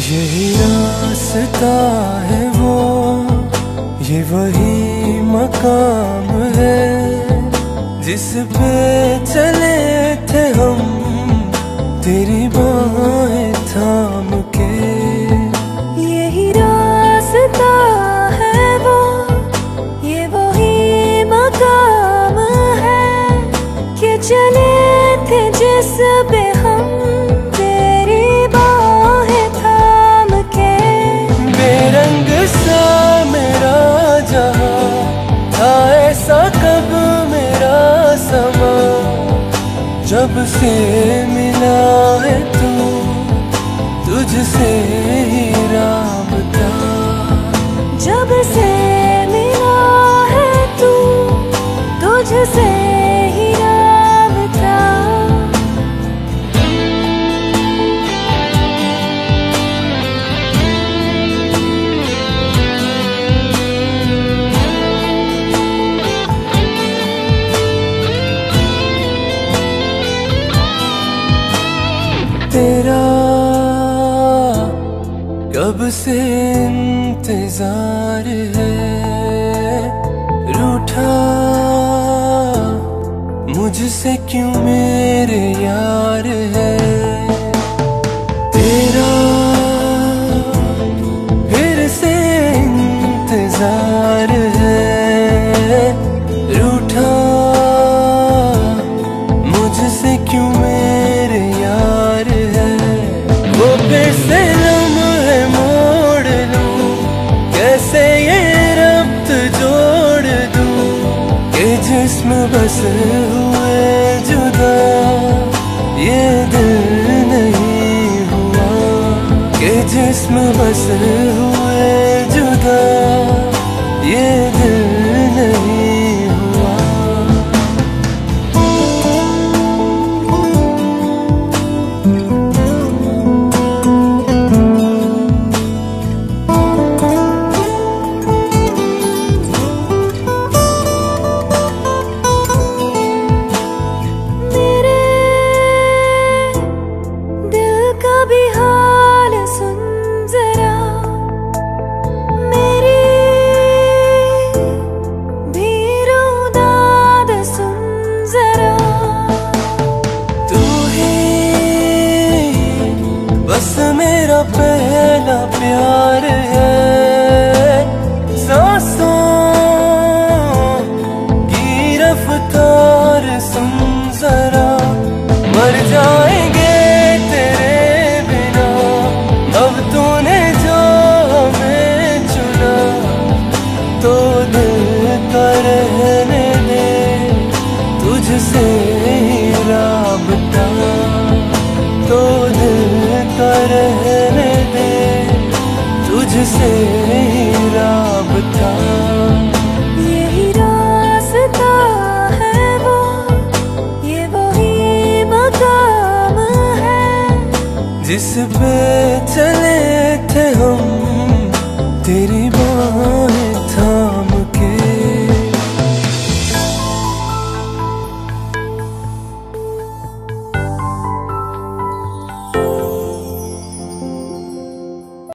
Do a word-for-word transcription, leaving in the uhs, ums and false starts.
यही रास्ता है वो, ये वही मकाम है जिस पे चले थे हम तेरी बाहें थाम के। यही रास्ता है वो, ये वही मकाम है कि चले थे जिस पे हम तेरी बाहें थाम के। बेरंग सा मेरा जहां था, ऐसा कब मेरा समा, जब से मिला है तू तुझसे ही राबता। जब से मिला है तू तुझसे ही राबता। तेरा कब से इंतजार है, रूठा मुझसे क्यों मेरे यार है। तेरा फिर से इंतजार है, रूठा मुझसे क्यों मेरे यार है। वो फिर से लम्हे मोड़ लूं, कैसे ये रब्त जोड़ दूं कि जिस्म बस हुए जुदा ये दिल नहीं हुआ। कि जिस्म बस हुए जुदा ये दिल नहीं हुआ। भी हाल सुन जरा, मेरी भी रुदाद सुन जरा। तू ही बस मेरा पहला प्यार है, सांसों की रफ्तार सुन जरा। मर जाएंगे रहने दे तुझसे ही राबता, तो दिल का रहने दे तुझसे ही राबता। यही रास्ता है वो, ये वही मकाम है जिस पे चले थे हम